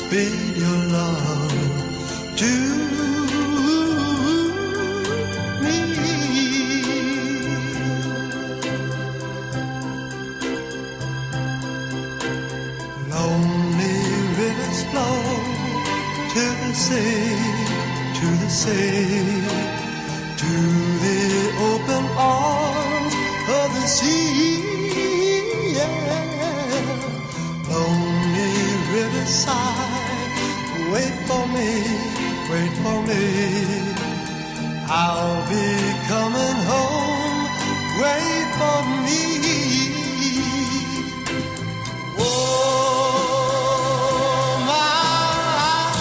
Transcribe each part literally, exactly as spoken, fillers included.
speed your love to me. Lonely rivers flow to the sea, to the sea, to the open arms of the sea. Yeah. Lonely riverside, wait for me, wait for me. I'll be coming home, wait for me. Oh, my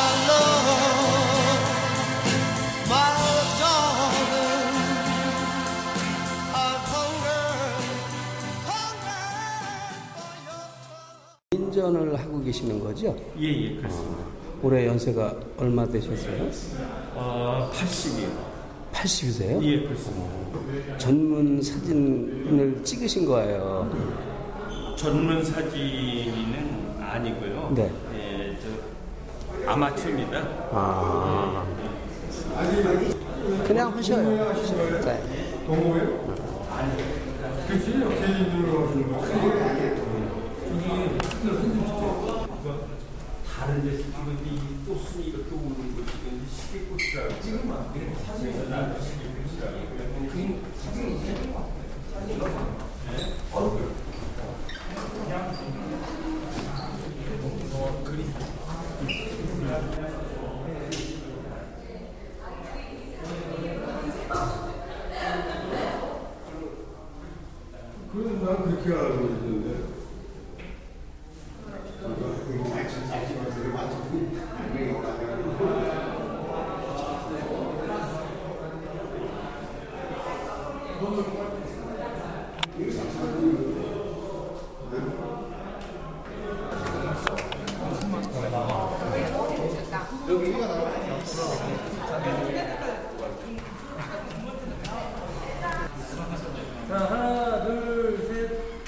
love, my darling, I've hungered, hungered for your touch. 인전을 하고 계시는 거죠? 예, 예, 그렇습니다. 어, 올해 연세가 얼마 되셨어요? 어, 팔십이요. 팔십이세요? 예, 그렇습니다. 전문 사진을 찍으신 거예요. 전문 사진은 아니고요. 네. 예, 저 아마추어입니다. 아. 그냥 하셔요. 네. 동호회? 그치? 개인적으로 하시는 거지? 다른 데서 찍은데 이 꽃순이 이렇게 오는 거 찍은데 시계꽃이라고 찍으면 안 돼. 사진에서 나도 시계꽃이라고. 그냥 사진이 있어야 것 같아요. 사진이 얼굴. 그냥 어, 그림. 그건 난 그렇게 알고 있는데. 자, 하나, 둘, 셋.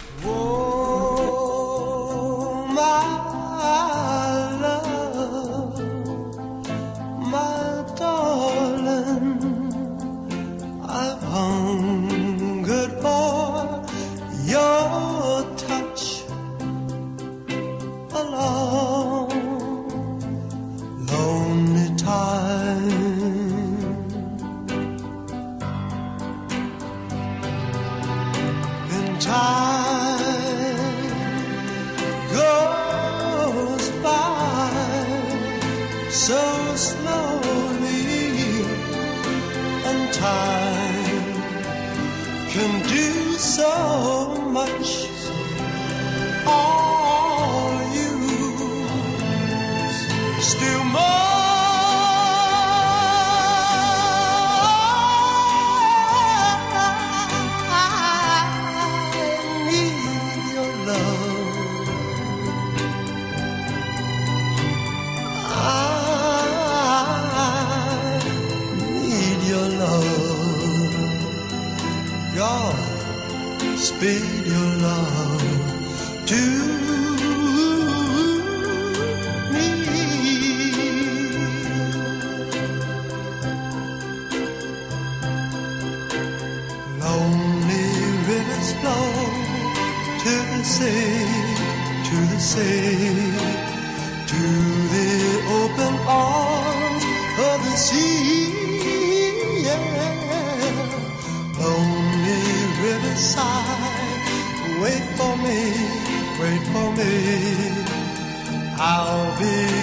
Oh, my love, my darling, I've hungered for your touch a long, lonely time. Then time goes by so slowly, and time can do so much. Are you still more? Speed your love to me. Lonely rivers flow to the sea, to the sea, to the open arms of the sea. Yeah. Lonely riverside, wait for me, wait for me. I'll be